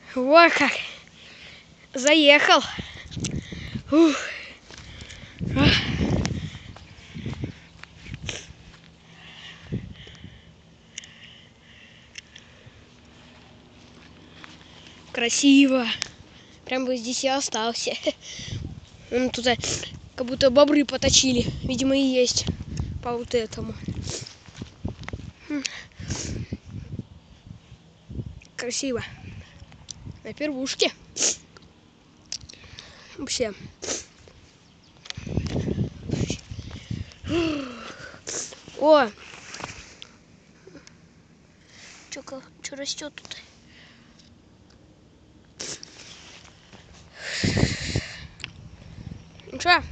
Ой, как заехал. Ух. Красиво. Прям бы здесь и остался. Вон тут как будто бобры поточили. Видимо, и есть по вот этому. Красиво. На первушке. Вообще. О! Что растет тут? Ну что?